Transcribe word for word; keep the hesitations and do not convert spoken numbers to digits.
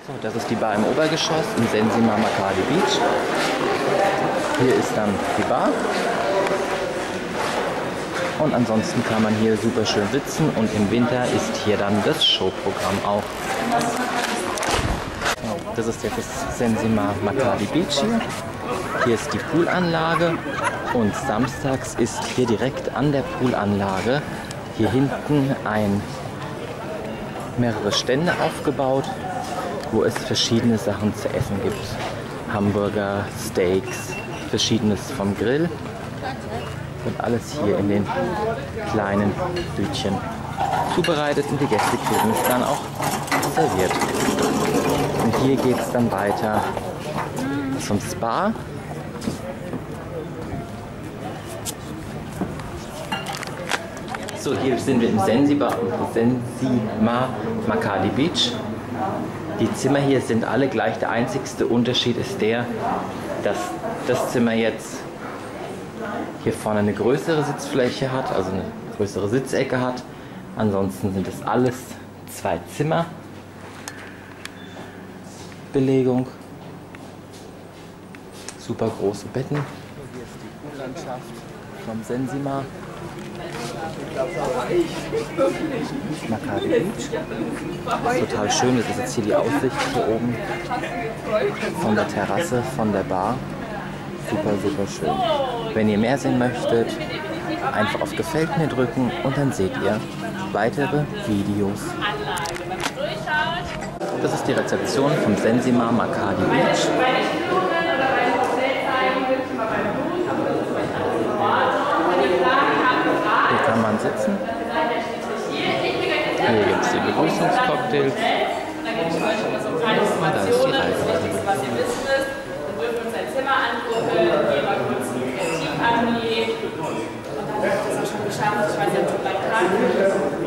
So, das ist die Bar im Obergeschoss im Zenzima Makadi Beach. Hier ist dann die Bar. Und ansonsten kann man hier super schön sitzen und im Winter ist hier dann das Showprogramm auch. Das ist jetzt das Zenzima Makadi Beach hier. Hier ist die Poolanlage und samstags ist hier direkt an der Poolanlage hier hinten ein mehrere Stände aufgebaut, wo es verschiedene Sachen zu essen gibt. Hamburger, Steaks, verschiedenes vom Grill. Und alles hier in den kleinen Hütchen zubereitet und die Gäste kriegen es dann auch serviert. Und hier geht es dann weiter zum Spa. So, hier sind wir im Zenzima, Zenzima Makadi Beach. Die Zimmer hier sind alle gleich. Der einzigste Unterschied ist der, dass das Zimmer jetzt hier vorne eine größere Sitzfläche hat, also eine größere Sitzecke hat. Ansonsten sind es alles zwei Zimmer. Belegung. Super große Betten. Hier ist die Poollandschaft vom Zenzima Makadi Beach. Total schön, das ist jetzt hier die Aussicht hier oben von der Terrasse, von der Bar. Super, super schön. Wenn ihr mehr sehen möchtet, einfach auf Gefällt mir drücken und dann seht ihr weitere Videos. Das ist die Rezeption vom Zenzima Makadi Beach. Hier kann man sitzen. Hier gibt es die Begrüßungscocktails. Und da ist die Reise. Zimmer angucken, gehen mal kurz in die Kreativatelier und dann habe ich das auch schon geschafft. Ich weiß nicht, ob du gleich dran bist.